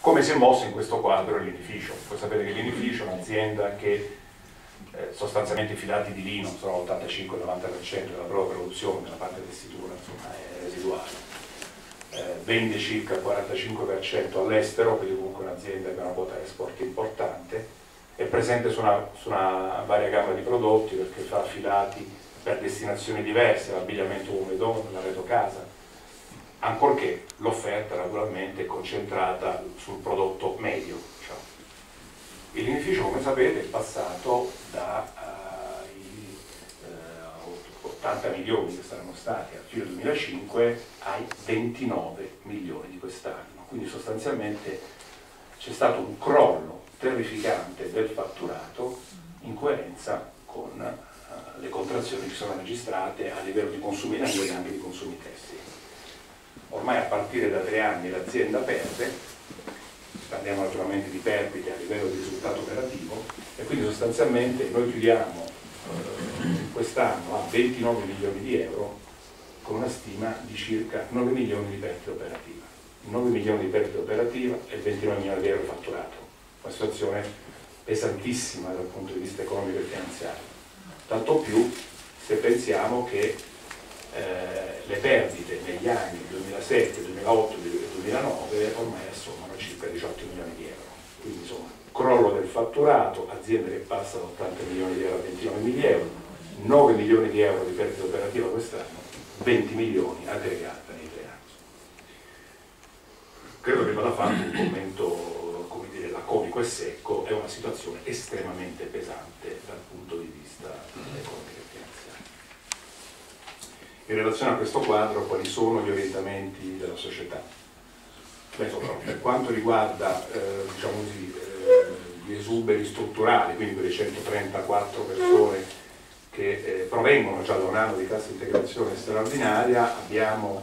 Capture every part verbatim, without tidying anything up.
Come si è mosso in questo quadro l'Inificio? Voi sapete che l'Inificio è un'azienda che eh, sostanzialmente i filati di lino sono l'ottantacinque novanta per cento della propria produzione, della parte tessitura insomma, è residuale. Eh, vende circa il quarantacinque per cento all'estero, quindi comunque un'azienda che ha una quota export importante, è presente su una, su una varia gamma di prodotti perché fa filati per destinazioni diverse, l'abbigliamento umido, l'arredo casa, ancorché l'offerta naturalmente è concentrata sul prodotto medio. Diciamo. Il Linificio, come sapete, è passato da uh, uh, ottanta milioni che saranno stati a fine duemilacinque ai ventinove milioni di quest'anno, quindi sostanzialmente c'è stato un crollo terrificante del fatturato in coerenza con uh, le contrazioni che sono registrate a livello di consumi energetici e anche di consumi tessili. Ormai a partire da tre anni l'azienda perde, parliamo naturalmente di perdite a livello di risultato operativo, e quindi sostanzialmente noi chiudiamo eh, quest'anno a ventinove milioni di euro con una stima di circa nove milioni di perdita operativa. nove milioni di perdita operativa e ventinove milioni di euro fatturato. Una situazione pesantissima dal punto di vista economico e finanziario. Tanto più se pensiamo che eh, le perdite negli anni duemilasette, duemilaotto e duemilanove ormai assommano circa diciotto milioni di euro. Quindi insomma, crollo del fatturato, aziende che passano da ottanta milioni di euro a ventinove milioni di euro, nove milioni di euro di perdita operativa quest'anno, venti milioni aggregata nei tre anni. Credo che vada fatto un commento, come dire, laconico e secco. È una situazione estremamente pesante dal punto di vista economico e finanziario. In relazione a questo quadro, quali sono gli orientamenti della società? Beh, insomma, per quanto riguarda eh, diciamo così, eh, gli esuberi strutturali, quindi quelle centotrentaquattro persone che eh, provengono già da un anno di cassa integrazione straordinaria, abbiamo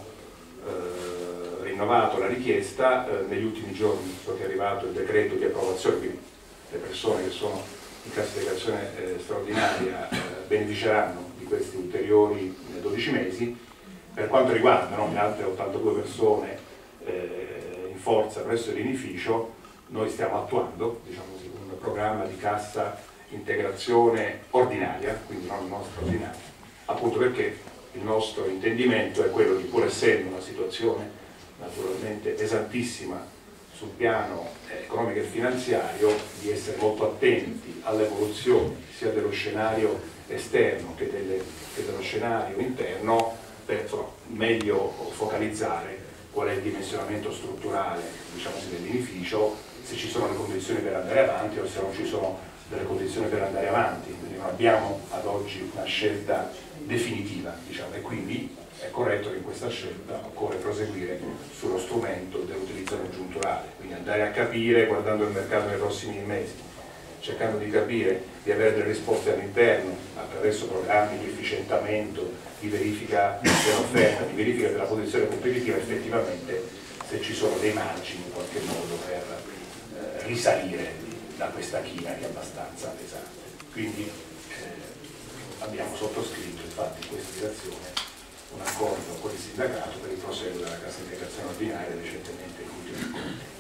eh, rinnovato la richiesta. Eh, negli ultimi giorni è arrivato il decreto di approvazione, quindi le persone che sono in cassa integrazione eh, straordinaria eh, beneficeranno di questi ulteriori eh, dodici mesi. Per quanto riguarda no, le altre ottantadue persone eh, in forza presso l'Inificio, noi stiamo attuando diciamo così, un programma di cassa integrazione ordinaria, quindi non non straordinaria, appunto perché il nostro intendimento è quello di, pur essendo una situazione naturalmente pesantissima sul piano economico e finanziario, di essere molto attenti all'evoluzione sia dello scenario esterno che, delle, che dello scenario interno, per insomma, meglio focalizzare qual è il dimensionamento strutturale diciamo così, dell'Inificio, se ci sono le condizioni per andare avanti o se non ci sono delle condizioni per andare avanti. Quindi non abbiamo ad oggi una scelta definitiva, diciamo, e quindi è corretto che in questa scelta occorre proseguire sullo strumento dell'utilizzo congiunturale, quindi andare a capire, guardando il mercato nei prossimi mesi, cercando di capire, di avere delle risposte all'interno attraverso programmi di efficientamento, di verifica dell'offerta, di verifica della posizione competitiva, effettivamente se ci sono dei margini in qualche modo per eh, risalire da questa china che è abbastanza pesante. Quindi eh, abbiamo sottoscritto infatti in questa direzione un accordo con il sindacato per il proseguo della cassa integrazione ordinaria recentemente conclusa.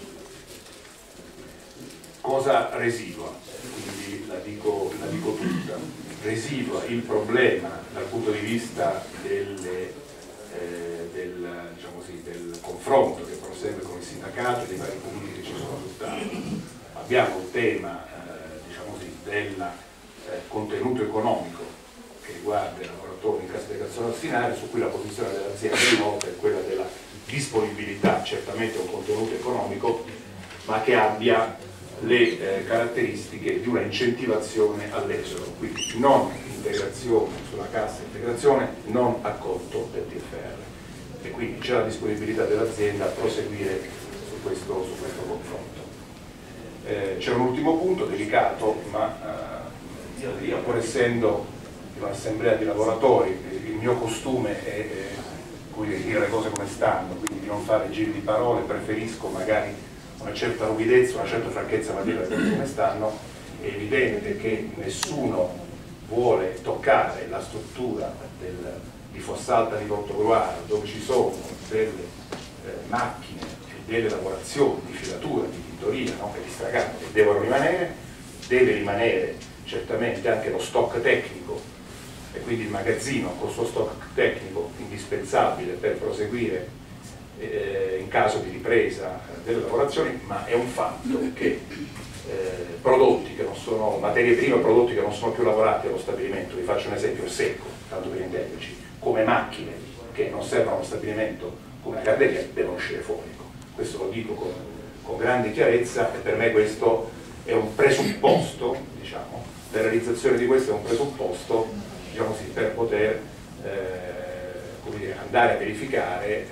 Cosa residua? Quindi la dico, la dico tutta. Residua il problema dal punto di vista delle, eh, del, diciamo così, del confronto che prosegue con il sindacato e dei vari comuni che ci sono sul tavolo. Abbiamo il tema eh, diciamo così, del eh, contenuto economico che riguarda i lavoratori in cassa integrazione ordinaria, su cui la posizione dell'azienda di nota è quella della disponibilità, certamente un contenuto economico, ma che abbia le eh, caratteristiche di una incentivazione all'esito, quindi non integrazione sulla cassa integrazione, non acconto del T F R, e quindi c'è la disponibilità dell'azienda a proseguire su questo, su questo confronto. Eh, c'è un ultimo punto delicato, ma eh, io pur essendo in un'assemblea di lavoratori, il mio costume è eh, dire le cose come stanno, quindi di non fare giri di parole, preferisco magari una certa ruvidezza, una certa franchezza, ma dire le cose come stanno. È evidente che nessuno vuole toccare la struttura del, di Fossalta di Portogruaro, dove ci sono delle eh, macchine delle lavorazioni di filatura, di tintoria, no? Per gli stracani che devono rimanere, deve rimanere certamente anche lo stock tecnico e quindi il magazzino con il suo stock tecnico indispensabile per proseguire eh, in caso di ripresa delle lavorazioni, ma è un fatto che eh, prodotti che non sono, materie prime, prodotti che non sono più lavorati allo stabilimento, vi faccio un esempio secco, tanto per intenderci, come macchine che non servono allo stabilimento come una carderia, devono uscire fuori. Questo lo dico con, con grande chiarezza e per me questo è un presupposto, diciamo, la realizzazione di questo è un presupposto, diciamo così, per poter eh, come dire, andare a verificare eh,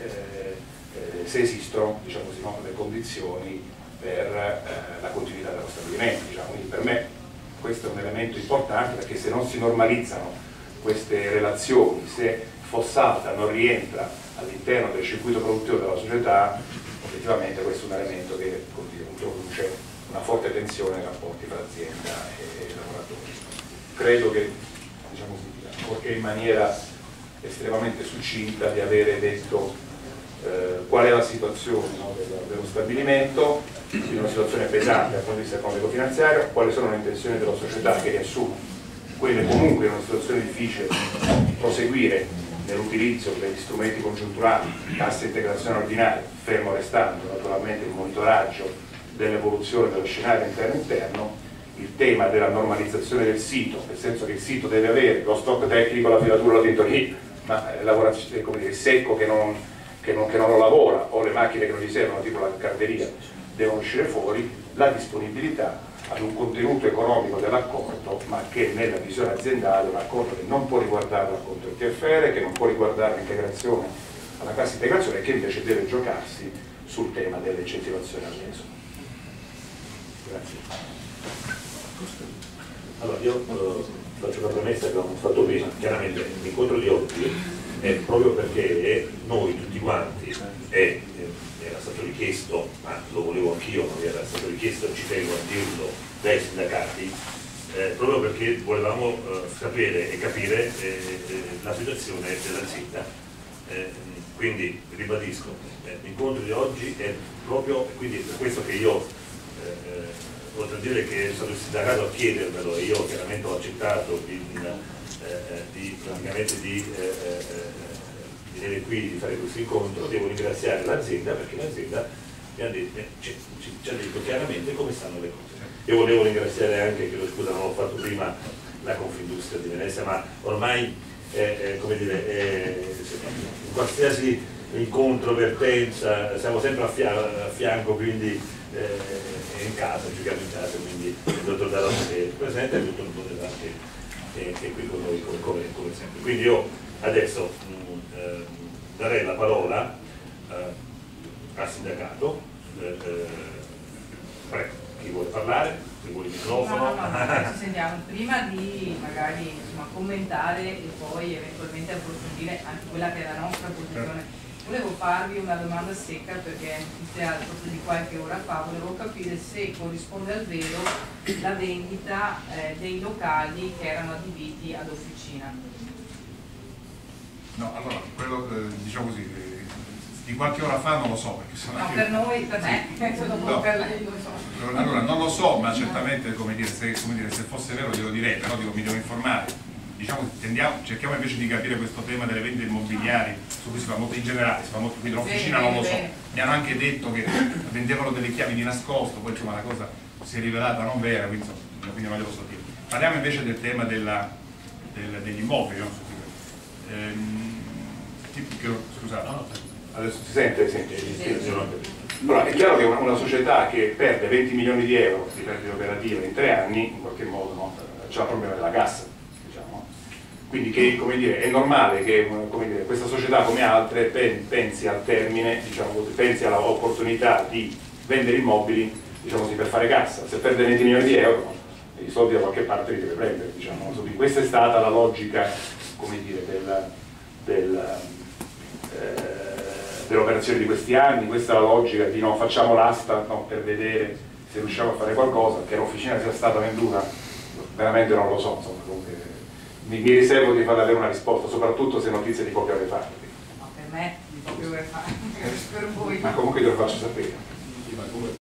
eh, se esistono, diciamo così, no, le condizioni per eh, la continuità dello stabilimento. Diciamo. Quindi per me questo è un elemento importante, perché se non si normalizzano queste relazioni, se Fossalta non rientra all'interno del circuito produttivo della società, effettivamente questo è un elemento che introduce una forte tensione nei rapporti tra azienda e lavoratori. Credo che, diciamo così, ancorché in maniera estremamente succinta, di avere detto eh, qual è la situazione, no, dello, dello stabilimento, quindi una situazione pesante dal punto di vista economico-finanziario, quali sono le intenzioni della società che riassumono quelle comunque in una situazione difficile proseguire nell'utilizzo degli strumenti congiunturali, cassa integrazione ordinaria, fermo restando naturalmente il monitoraggio dell'evoluzione dello scenario interno-interno, il tema della normalizzazione del sito, nel senso che il sito deve avere lo stock tecnico, la filatura, la tintoria, ma eh, lavorazione, come dire, il secco che non, che, non, che non lo lavora, o le macchine che non gli servono, tipo la carderia, devono uscire fuori, la disponibilità ad un contenuto economico dell'accordo, ma che nella visione aziendale è un accordo che non può riguardare l'acconto del T F R, che non può riguardare l'integrazione alla cassa integrazione, e che invece deve giocarsi sul tema dell'incentivazione all'esito. Grazie. Allora, io eh, faccio una premessa che ho fatto prima. Chiaramente l'incontro di oggi è proprio perché noi tutti quanti, e eh, era stato richiesto, ma lo volevo anch'io, ma era stato richiesto, ci tengo a dirlo, dai sindacati, eh, proprio perché volevamo eh, sapere e capire eh, eh, la situazione dell'azienda. Eh, quindi ribadisco, eh, l'incontro di oggi è proprio, quindi per questo che io eh, oltre a dire che è stato il sindacato a chiedermelo e io chiaramente ho accettato di, eh, di, praticamente di, eh, di venire qui, di fare questo incontro, devo ringraziare l'azienda, perché l'azienda mi ha detto, ci, ci, ci ha detto chiaramente come stanno le cose. Io volevo ringraziare anche, chiedo scusa non l'ho fatto prima, la Confindustria di Venezia, ma ormai eh, eh, come dire, eh, in qualsiasi incontro, vertenza, siamo sempre a, fia a fianco, quindi eh, in casa, giochiamo in casa, quindi il dottor Dall'Osso che è presente e il dottor Bodella che, che, che è qui con noi come, come, come sempre. Quindi io adesso mh, eh, darei la parola eh, al sindacato, eh, eh, prego, chi vuole parlare, chi vuole il microfono. No, no, no, adesso sentiamo, prima di magari insomma, commentare e poi eventualmente approfondire anche quella che è la nostra posizione. Volevo farvi una domanda secca perché il teatro di qualche ora fa, volevo capire se corrisponde al vero la vendita eh, dei locali che erano adibiti ad officina. No, allora, quello, eh, diciamo così, eh, di qualche ora fa non lo so, perché sono No, anche... per noi, per me, sì. no. Per lei lo so. Allora, non lo so, ma certamente, come dire, se, come dire, se fosse vero glielo direi, però dico, mi devo informare. Diciamo, tendiamo, cerchiamo invece di capire questo tema delle vendite immobiliari, su cui si fa molto in generale, si fa molto, quindi l'officina non lo so. Mi hanno anche detto che vendevano delle chiavi di nascosto, poi insomma la cosa si è rivelata non vera, quindi, insomma, quindi non glielo so dire. Parliamo invece del tema della, del, degli immobili, no? ehm, tipo, scusate. Adesso si sente? Si sente? Sì. Allora, è chiaro che una, una società che perde venti milioni di euro di perdita operativa in tre anni, in qualche modo no, c'è il problema della cassa. Quindi che, come dire, è normale che come dire, questa società come altre pensi al termine, diciamo così, pensi all'opportunità di vendere immobili, diciamo così, per fare cassa. Se perde venti milioni di euro, i soldi da qualche parte li deve prendere. Diciamo. Questa è stata la logica, come dire, del, del, eh, dell'operazione di questi anni, questa è la logica di no, facciamo l'asta no, per vedere se riusciamo a fare qualcosa, che l'officina sia stata venduta, veramente non lo so, insomma, comunque, Mi, mi riservo di farle avere una risposta, soprattutto se notizie di copia le fate. Per me, proprio per, fare, per voi. Ma comunque te lo faccio sapere.